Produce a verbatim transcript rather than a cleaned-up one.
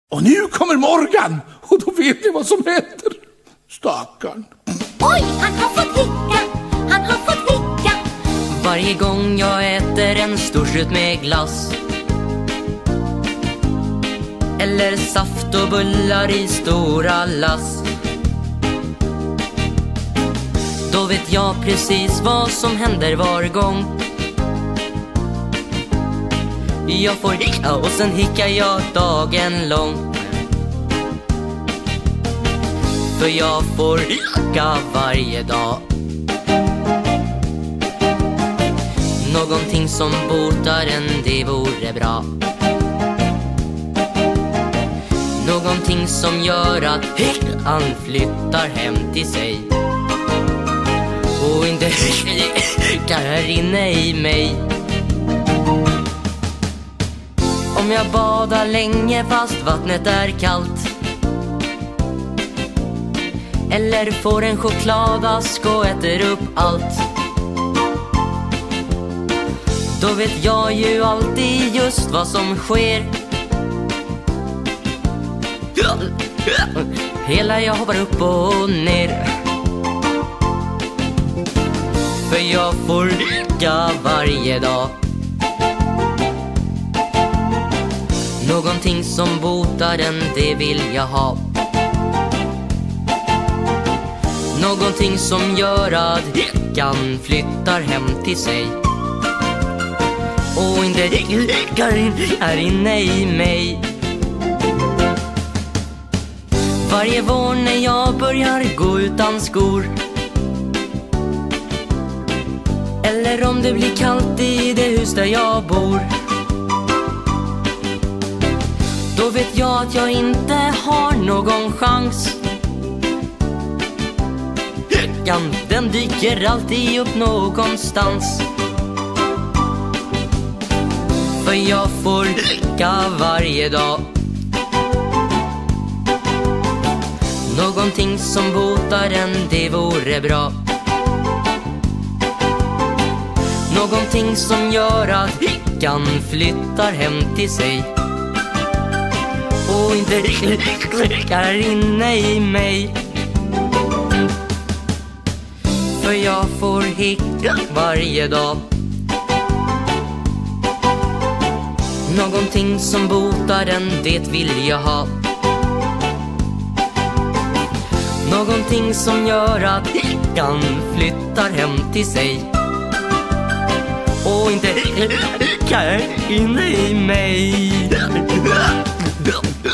Och nu kommer Morgan, och då vet ni vad som händer. Stackarn. Oj, han har fått hicka, han har fått hicka. Varje gång jag äter en stor strut med glass, eller saft och bullar i stora lass, då vet jag precis vad som händer var gång. Jag får hicka och sen hickar jag dagen lång. För jag får hicka varje dag. Någonting som botar en, det vore bra. Någonting som gör att hickan flyttar hem till sig och inte hickar här inne i mig. Om jag badar länge fast vattnet är kallt, eller får en chokladask och äter upp allt, då vet jag ju alltid just vad som sker. Hela jag hoppar upp och ner. För jag får hicka varje dag. Någonting som botar den, det vill jag ha. Någonting som gör att hickan flyttar hem till sig och inte hickar in här inne i mig. Varje vår när jag börjar gå utan skor, eller om det blir kallt i det hus där jag bor, då vet jag att jag inte har någon chans. Hickan, den dyker alltid upp någonstans. För jag får hicka varje dag. Någonting som botar en, det vore bra. Någonting som gör att hickan flyttar hem till sig och inte hickar inne i mig. För jag får hicka varje dag. Någonting som botar den, det vill jag ha. Någonting som gör att hickan flyttar hem till sig och inte hickar inne i mig.